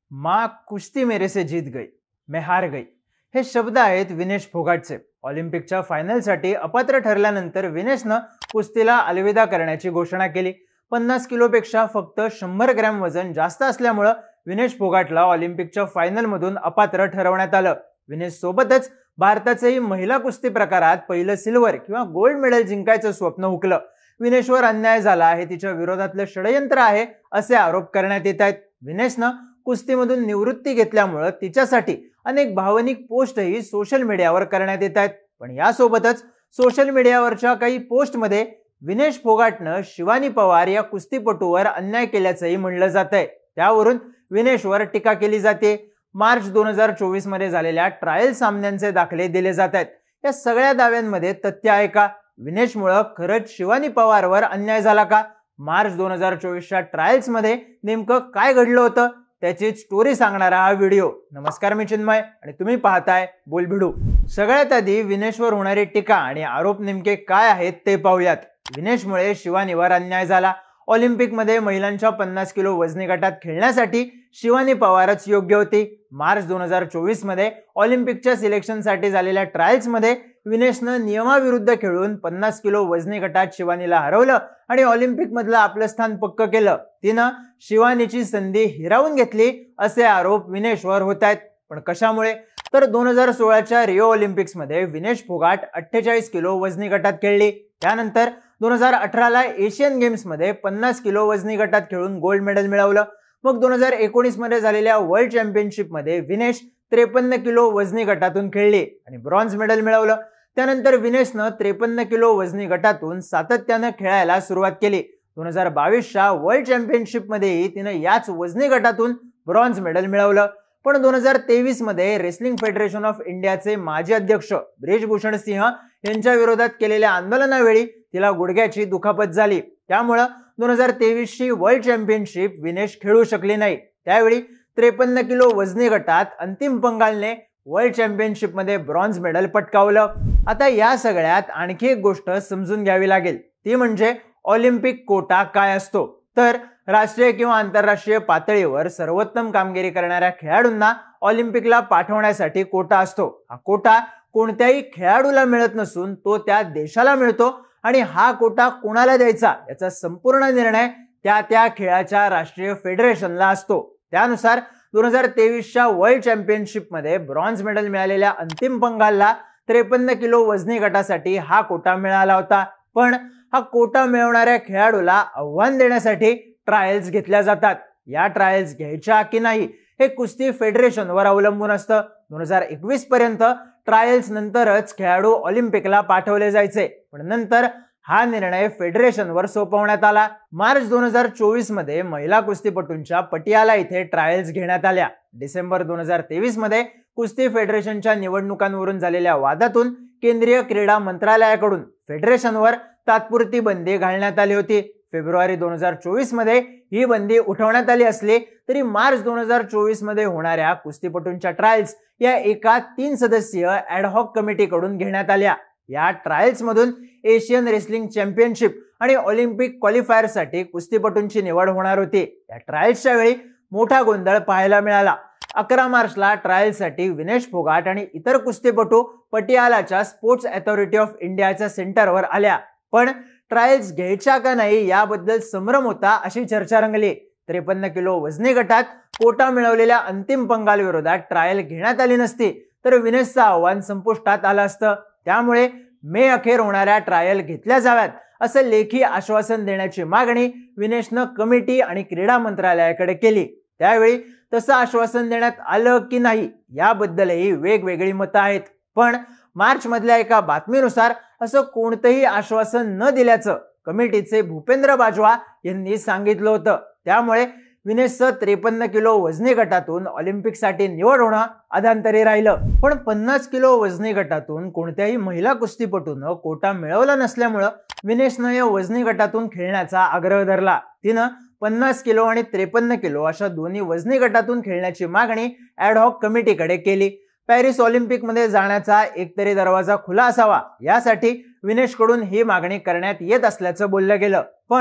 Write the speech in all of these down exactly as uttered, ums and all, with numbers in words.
माँ कुश्ती मेरे से जीत गई, मैं हार गई हे शब्द आहेत विनेश फोगाटचे। ऑलिम्पिकच्या फायनलसाठी अपात्र ठरल्यानंतर विनेशनं कुस्तीला अलविदा करण्याची घोषणा केली। पन्नास किलोपेक्षा फक्त शंभर ग्रॅम वजन जास्त असल्यामुळे विनेश फोगाटला ऑलिम्पिकच्या फायनलमधून अपात्र ठरवण्यात आलं। विनेश सोबतच भारताचेही महिला कुस्ती प्रकारात पहिलं सिल्वर किंवा गोल्ड मेडल जिंकायचं स्वप्न हुकलं। विनेशवर अन्याय झाला आहे, तिच्या विरोधातलं षडयंत्र आहे असे आरोप करण्यात येत आहेत। विनेशनं कुस्तीमधून निवृत्ती घेतल्यामुळे तिच्यासाठी अनेक भावनिक पोस्टही सोशल मीडियावर करण्यात येत आहेत। पण यासोबतच सोशल मीडियावरच्या काही पोस्टमध्ये विनेश फोगाटनं शिवानी पवार या कुस्तीपटूवर अन्याय केल्याचंही म्हणलं जातंय। त्यावरून विनेशवर टीका केली जाते। मार्च दोन हजार चोवीस मध्ये झालेल्या ट्रायल सामन्यांचे दाखले दिले जात आहेत। या सगळ्या दाव्यांमध्ये तथ्य आहे का? विनेशमुळे खरंच शिवानी पवारवर अन्याय झाला का? मार्च दोन हजार चोवीसच्या ट्रायल्स मध्ये नेमकं काय घडलं होतं त्याची स्टोरी सांगणारा हा व्हिडिओ। नमस्कार, मी चिन्मय आणि तुम्ही पाहताय बोलभिडू। सगळ्यात आधी विनेशवर होणारी टीका आणि आरोप नेमके काय आहेत ते पाहूयात। विनेशमुळे शिवानीवर अन्याय झाला। ऑलिम्पिक मध्ये महिलांच्या पन्नास किलो वजनी गटात खेळण्यासाठी शिवानी पवारच योग्य होती। मार्च दोन हजार चोवीस मध्ये ऑलिम्पिकच्या सिलेक्शनसाठी झालेल्या ट्रायल्स मध्ये विनेशनं नियमाविरुद्ध खेळून पन्नास किलो वजनी गटात शिवानीला हरवलं आणि ऑलिम्पिक मधलं आपलं स्थान पक्क केलं। तिनं शिवानीची संधी हिरावून घेतली असे आरोप विनेशवर होत आहेत। पण कशामुळे? तर दोन हजार सोळाच्या रिओ ऑलिम्पिक्स मध्ये विनेश फोगाट अठ्ठेचाळीस किलो वजनी गटात खेळली। त्यानंतर दोन हजार अठरा ला एशियन गेम्स मध्ये पन्नास किलो वजनी गटात खेळून गोल्ड मेडल मिळवलं। मग दोन हजार एकोणीस मध्ये झालेल्या वर्ल्ड चॅम्पियनशिप मध्ये विनेश त्रेपन्न किलो वजनी गटातून खेळली आणि ब्रॉन्झ मेडल मिळवलं। त्यानंतर विनेशनं त्रेपन्न किलो वजनी गटातून सातत्यानं खेळायला सुरुवात केली। दोन हजार बावीसच्या वर्ल्ड चॅम्पियनशिप मध्येही तिनं याच वजनी गटातून ब्रॉन्झ मेडल मिळवलं। पण दोन हजार तेवीस मध्ये रेसलिंग फेडरेशन ऑफ इंडियाचे माजी अध्यक्ष ब्रिजभूषण सिंह यांच्या विरोधात केलेल्या आंदोलनावेळी तिला गुडघ्याची दुखापत झाली। त्यामुळे दोन हजार तेवीस ची वर्ल्ड चॅम्पियनशिप विनेश खेळू शकली नाही। त्यावेळी त्रेपन्न किलो वजनी गटात अंतिम पंगालने वर्ल्ड चॅम्पियनशिप मध्ये ब्रॉन्झ मेडल पटकावलं। आता या सगळ्यात आणखी एक गोष्ट समजून घ्यावी लागेल, ती म्हणजे ऑलिम्पिक कोटा काय असतो। तर राष्ट्रीय किंवा आंतरराष्ट्रीय पातळीवर सर्वोत्तम कामगिरी करणाऱ्या खेळाडूंना ऑलिम्पिकला पाठवण्यासाठी कोटा असतो। हा कोटा कोणत्याही खेळाडूला मिळत नसून तो त्या देशाला मिळतो आणि हा कोटा कोणाला द्यायचा याचा संपूर्ण निर्णय त्या त्या खेळाच्या राष्ट्रीय फेडरेशनला असतो। त्यानुसार दोन हजार तेवीसच्या वर्ल्ड चॅम्पियनशिप मध्ये ब्रॉन्झ मेडल मिळालेल्या अंतिम पंगालला त्रेपन्न किलो वजनी गटासाठी हा कोटा मिळाला होता। पण हा कोटा मिळवणाऱ्या खेळाडूला आव्हान देण्यासाठी ट्रायल्स घेतल्या जातात। या ट्रायल्स घ्यायच्या की नाही हे कुस्ती फेडरेशनवर अवलंबून असतं। दोन हजार एकवीस पर्यंत ट्रायल्स नंतरच खेळाडू ऑलिम्पिकला पाठवले जायचे, पण नंतर हा निर्णय फेडरेशनवर सोपवण्यात आला। मार्च दोन हजार चोवीस मध्ये महिला कुस्तीपटूंच्या पटियाला इथे ट्रायल्स घेण्यात आल्या। डिसेंबर दोन हजार तेवीस मध्ये कुस्ती फेडरेशनच्या निवडणुकांवरून झालेल्या वादातून केंद्रीय क्रीडा मंत्रालयाकडून फेडरेशनवर तात्पुरती बंदी घालण्यात आली होती। फेब्रुवारी दोन हजार चोवीस मध्ये ही बंदी उठवण्यात आली असली तरी मार्च दोन हजार चोवीस मध्ये होणाऱ्या कुस्तीपटूंच्या ट्रायल्स या एका तीन सदस्यीय ॲडहॉक कमिटीकडून घेण्यात आल्या। या ट्रायल्स मधून एशियन रेसलिंग चॅम्पियनशिप आणि ऑलिम्पिक क्वालिफायरसाठी कुस्तीपटूंची निवड होणार होती। या ट्रायल्सच्या वेळी मोठा गोंधळ पाहायला मिळाला। अकरा मार्चला ट्रायल्ससाठी विनेश फोगाट आणि इतर कुस्तीपटू पटियालाच्या स्पोर्ट्स अथॉरिटी ऑफ इंडियाच्या सेंटरवर आल्या। पण ट्रायल्स घ्यायच्या का नाही याबद्दल संभ्रम होता अशी चर्चा रंगली। त्रेपन्न किलो वजनी गटात कोटा मिळवलेल्या अंतिम पंगाल विरोधात ट्रायल घेण्यात आली नसती तर विनेशचं आव्हान संपुष्टात आलं असतं। त्यामुळे मे अखेर होणाऱ्या ट्रायल घेतल्या जाव्यात असं लेखी आश्वासन देण्याची मागणी विनेशनं कमिटी आणि क्रीडा मंत्रालयाकडे केली। त्यावेळी तसं आश्वासन देण्यात आलं की नाही याबद्दलही वेगवेगळी मतं आहेत। पण मार्च मधल्या एका बातमीनुसार असं कोणतंही आश्वासन न दिल्याचं कमिटीचे भूपेंद्र बाजवा यांनी सांगितलं होतं। त्यामुळे विनेशचं त्रेपन्न किलो वजनी गटातून ऑलिम्पिकसाठी निवड होणं अधांतरी राहिलं। पण पन्नास किलो वजनी गटातून कोणत्याही महिला कुस्तीपटूनं कोटा मिळवला नसल्यामुळं विनेशनं या वजनी गटातून खेळण्याचा आग्रह धरला। तिनं पन्नास किलो आणि त्रेपन्न किलो अशा दोन्ही वजनी गटातून खेळण्याची मागणी ॲडहॉक कमिटीकडे केली। पॅरिस ऑलिम्पिक मध्ये जाण्याचा एकतरी दरवाजा खुला असावा यासाठी विनेशकडून ही मागणी करण्यात येत असल्याचं बोललं गेलं। पण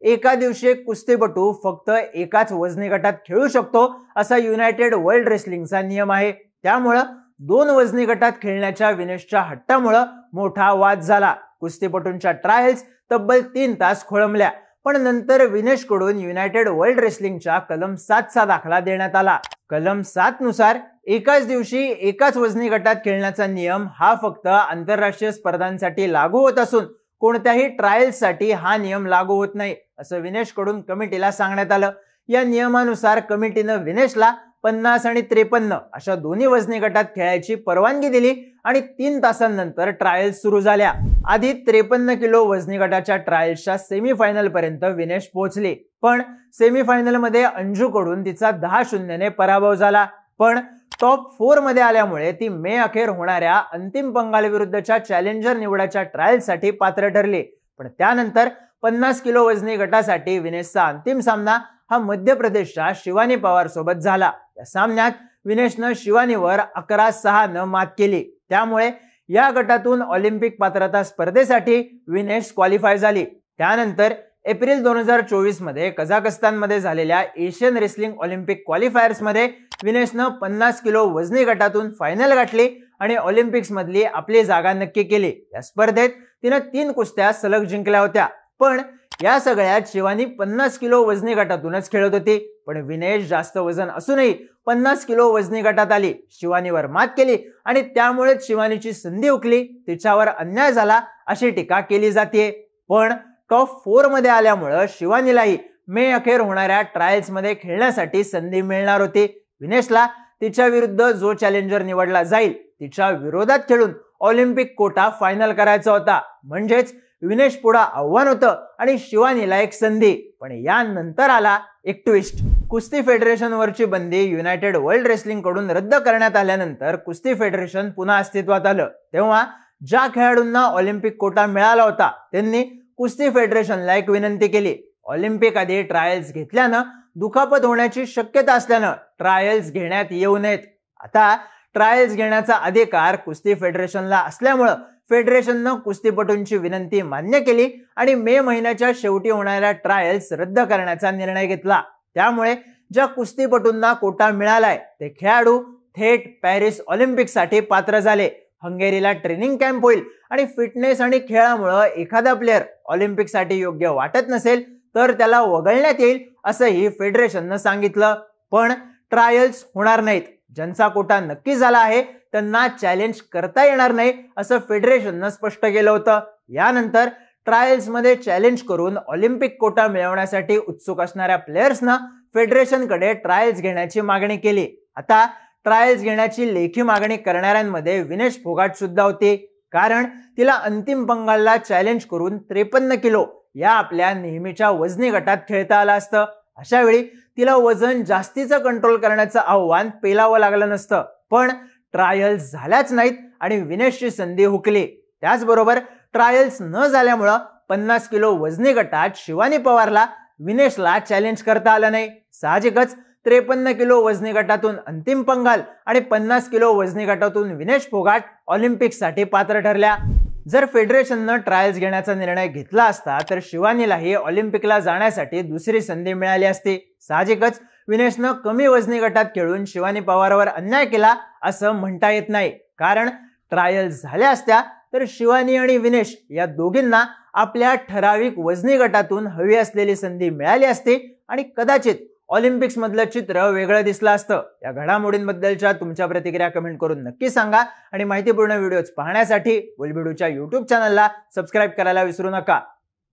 एका दिवशी एक कुस्तीपटू फक्त एकाच वजनी गटात खेळू शकतो असा युनायटेड वर्ल्ड रेसलिंगचा नियम आहे. त्यामुळं दोन वजनी गटात खेळण्याच्या विनेशच्या हट्टामुळं मोठा वाद झाला. कुस्तीपटूंच्या ट्रायल्स तब्बल तीन तास खोळंबल्या, पण नंतर विनेशकडून युनायटेड वर्ल्ड रेसलिंगच्या कलम सातचा दाखला देण्यात आला. कलम सात नुसार एकाच दिवशी एकाच वजनी गटात खेळण्याचा नियम हा फक्त आंतरराष्ट्रीय स्पर्धांसाठी लागू होत असून कोणत्याही ट्रायल्ससाठी हा नियम लागू होत नाही असं विनेशकडून कमिटीला सांगण्यात आलं. या नियमानुसार कमिटीनं विनेशला पन्नास आणि त्रेपन्न अशा दोन्ही वजनी गटात खेळायची परवानगी दिली आणि तीन तासांनंतर ट्रायल्स सुरू झाल्या. आधी त्रेपन्न किलो वजनी गटाच्या ट्रायल्सच्या सेमीफायनल पर्यंत विनेश पोहोचली, पण सेमीफायनल मध्ये अंजूकडून तिचा दहा शून्यने पराभव झाला. पण टॉप फोर मध्ये आल्यामुळे ती मे अखेर होणाऱ्या अंतिम पंगाल विरुद्धच्या चॅलेंजर निवडाच्या ट्रायल्ससाठी पात्र ठरली. पण त्यानंतर पन्नास किलो वजनी गटासाठी विनेशचा अंतिम सामना हा मध्य प्रदेशच्या शिवानी पवार सोबत झाला. या सामन्यात विनेशनं शिवानीवर अकरा सहा न मात केली. त्यामुळे या गटातून ऑलिम्पिक पात्रता स्पर्धेसाठी विनेश क्वालिफाय झाली. त्यानंतर एप्रिल दोन हजार चोवीस मध्ये कझाकस्तान मध्ये झालेल्या एशियन रेसलिंग ऑलिम्पिक क्वालिफायर्स मध्ये विनेशनं पन्नास किलो वजनी गटातून फायनल गाठली आणि ऑलिम्पिक्स मधली आपली जागा नक्की केली. या स्पर्धेत तिनं तीन कुस्त्या सलग जिंकल्या होत्या, पण या सगळ्यात शिवानी पन्नास किलो वजनी गटातूनच खेळत होती. पण विनेश जास्त वजन असूनही पन्नास किलो वजनी गटात आली, शिवानीवर मात केली आणि त्यामुळेच शिवानीची संधी हुकली, तिच्यावर अन्याय झाला अशी टीका केली जाते. पण टॉप फोर मध्ये आल्यामुळे शिवानीलाही मे अखेर होणाऱ्या ट्रायल्स मध्ये खेळण्यासाठी संधी मिळणार होती. विनेशला तिच्या विरुद्ध जो चॅलेंजर निवडला जाईल तिच्या विरोधात खेळून ऑलिम्पिक कोटा फायनल करायचा होता. म्हणजेच विनेश पुढे आव्हान होतं आणि शिवानीला एक संधी. पण यानंतर आला एक ट्विस्ट. कुस्ती फेडरेशन वरची बंदी युनायटेड वर्ल्ड रेसलिंग कडून रद्द करण्यात आल्यानंतर कुस्ती फेडरेशन पुन्हा अस्तित्वात आलं. तेव्हा ज्या खेळाडूंना ऑलिम्पिक कोटा मिळाला होता त्यांनी कुस्ती फेडरेशनला एक विनंती केली. ऑलिम्पिक आधी ट्रायल्स घेतल्यानं दुखापत होण्याची शक्यता असल्यानं ट्रायल्स घेण्यात येऊ नयेत. आता ट्रायल्स घेण्याचा अधिकार कुस्ती फेडरेशनला असल्यामुळं फेडरेशननं कुस्तीपटूंची विनंती मान्य केली आणि मे महिन्याच्या शेवटी होणाऱ्या ट्रायल्स रद्द करण्याचा निर्णय घेतला. त्यामुळे ज्या कुस्तीपटूंना कोटा मिळालाय ते खेळाडू थेट पॅरिस ऑलिम्पिकसाठी पात्र झाले. हंगेरीला ट्रेनिंग कॅम्प होईल आणि फिटनेस आणि खेळामुळे एखादा प्लेअर ऑलिम्पिकसाठी योग्य वाटत नसेल तर त्याला वगळण्यात येईल असंही फेडरेशननं सांगितलं. पण ट्रायल्स होणार नाहीत. ज्यांचा कोटा नक्की झाला आहे त्यांना चॅलेंज करता येणार नाही असं फेडरेशननं स्पष्ट केलं होतं. यानंतर ट्रायल्स मध्ये चॅलेंज करून ऑलिम्पिक कोटा मिळवण्यासाठी उत्सुक असणाऱ्या प्लेयर्सनं फेडरेशनकडे ट्रायल्स घेण्याची मागणी केली. आता ट्रायल्स घेण्याची लेखी मागणी करणाऱ्यांमध्ये विनेश फोगाट सुद्धा होती, कारण तिला अंतिम पंगालला चॅलेंज करून त्रेपन्न किलो या आपल्या नेहमीच्या वजनी गटात खेळता आलं असतं. अशा वेळी तिला वजन जास्तीचं कंट्रोल करण्याचं आव्हान पेलावं लागलं नसतं. पण ट्रायल्स झाल्याच नाहीत आणि विनेशची संधी हुकली. त्याचबरोबर ट्रायल्स न झाल्यामुळं पन्नास किलो वजनी गटात शिवानी पवारला विनेशला चॅलेंज करता आलं नाही. साहजिकच त्रेपन्न किलो वजनी गटातून अंतिम पंगाल आणि पन्नास किलो वजनी गटातून विनेश फोगाट ऑलिम्पिकसाठी पात्र ठरल्या. जर फेडरेशननं ट्रायल्स घेण्याचा निर्णय घेतला असता तर शिवानीलाही ऑलिम्पिकला जाण्यासाठी दुसरी संधी मिळाली असती. साहजिकच विनेशनं कमी वजनी गटात खेळून शिवानी पवारवर अन्याय केला असं म्हणता येत नाही, कारण ट्रायल्स झाल्या असत्या तर शिवानी आणि विनेश या दोघींना आपल्या ठराविक वजनी गटातून हवी असलेली संधी मिळाली असती आणि कदाचित ऑलिम्पिक्स मधलं चित्र वेगळं दिसलं असतं. या घडामोडींबद्दलच्या तुमच्या प्रतिक्रिया कमेंट करून नक्की सांगा आणि माहितीपूर्ण व्हिडिओज पाहण्यासाठी बुलबिडूच्या युट्यूब चॅनलला सबस्क्राईब करायला विसरू नका.